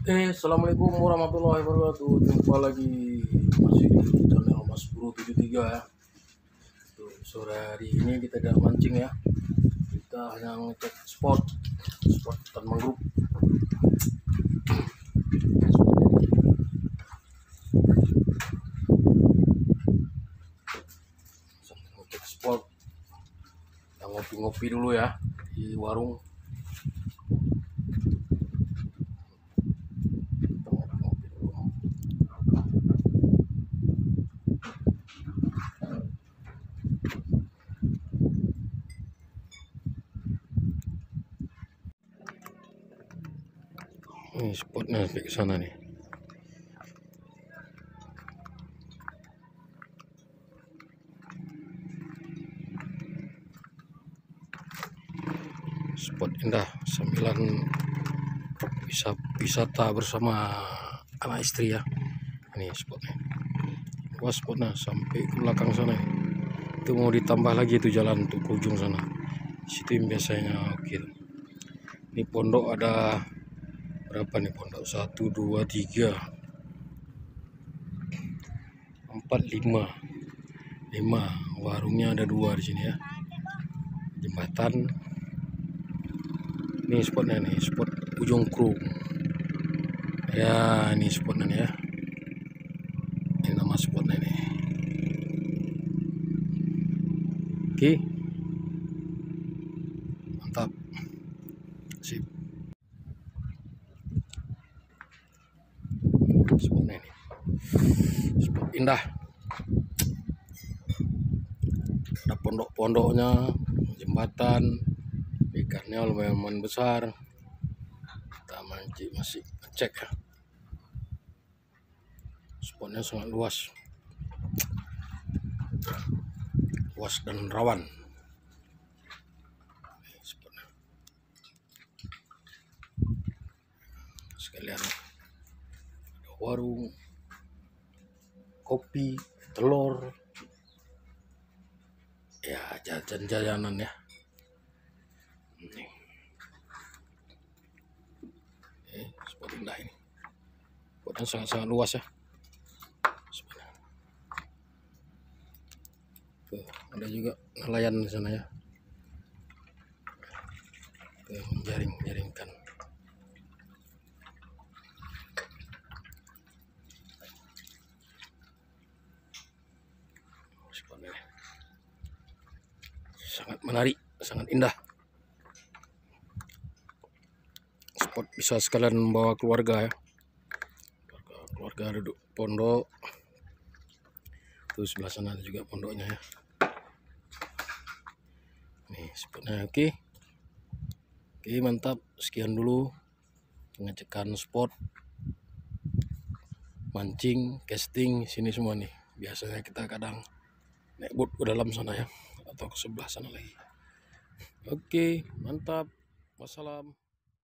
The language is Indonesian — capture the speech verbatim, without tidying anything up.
Oke, assalamualaikum warahmatullahi wabarakatuh. Jumpa lagi masih di channel Mas Bro tujuh tiga ya. Tuh, sore hari ini kita tidak mancing ya. Kita hanya ngecek spot, spot ikan mangrove. Sambil ngecek spot, kita ngopi-ngopi dulu ya di warung. Ini spotnya sampai ke sana nih. Spot indah sambilan bisa wisata bersama anak istri ya. Ini spotnya. Wah, spotnya sampai ke belakang sana. Itu mau ditambah lagi itu jalan untuk ke ujung sana. Situ yang biasanya oke. Ini pondok ada berapa nih pondok? Satu, dua, tiga, empat, lima, lima. Warungnya ada dua di sini ya. Jembatan. Ini spotnya nih, spot ujung krung. Ya, ini spotnya nih ya. Ini nama spotnya nih. Oke, mantap, sip. Spotnya ini, spot indah. Ada pondok-pondoknya, jembatan, ikannya lumayan besar. Kita mancing masih cek ya. Spotnya sangat luas, luas dan rawan. Spotnya. Sekalian ada warung, kopi, telur, ya jajan-jajanan ya. Ini, eh, spot indah ini. Spotnya sangat-sangat luas ya. Tuh, ada juga nelayan di sana ya. Tuh, menjaring-jaringkan. Spotnya sangat menarik, sangat indah. Spot bisa sekalian membawa keluarga ya. Keluarga, keluarga duduk pondok. Tuh sebelah sana ada juga pondoknya ya. Nih spotnya oke. Oke, mantap. Sekian dulu pengecekan spot mancing, casting sini semua nih. Biasanya kita kadang naik boat ke dalam sana ya, atau ke sebelah sana lagi. Oke, mantap. Wassalam.